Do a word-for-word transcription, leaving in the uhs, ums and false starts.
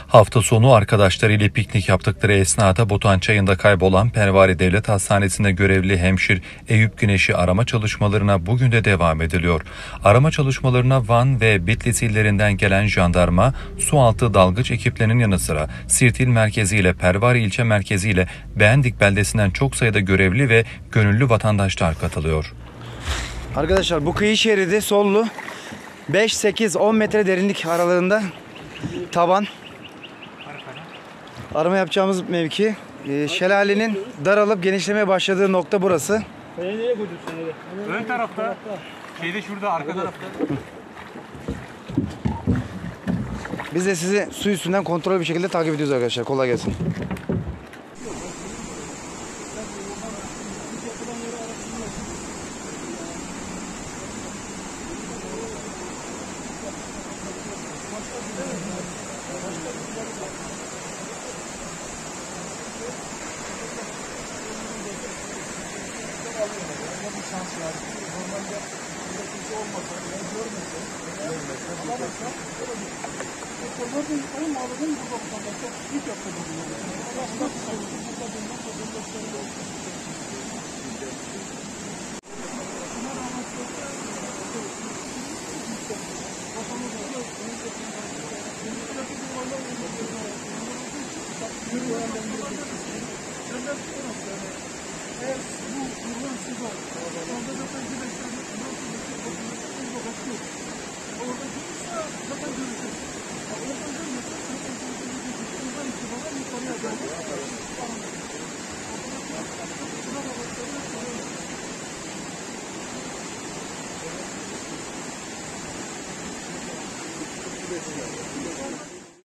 Hafta sonu arkadaşlarıyla piknik yaptıkları esnada Botan Çayı'nda kaybolan Pervari Devlet Hastanesi'nde görevli hemşire Eyüp Güneş'i arama çalışmalarına bugün de devam ediliyor. Arama çalışmalarına Van ve Bitlis illerinden gelen jandarma, sualtı dalgıç ekiplerinin yanı sıra Sirt İl Merkezi ile Pervari ilçe merkezi ile Beğendik beldesinden çok sayıda görevli ve gönüllü vatandaşlar katılıyor. Arkadaşlar bu kıyı şeridi sollu beş sekiz on metre derinlik aralığında taban. Arama yapacağımız mevki e, şelalenin daralıp genişlemeye başladığı nokta burası. Ön tarafta. Şeyde şurada arka tarafta. Biz de sizi su üstünden kontrol bir şekilde takip ediyoruz arkadaşlar. Kolay gelsin. Thank you.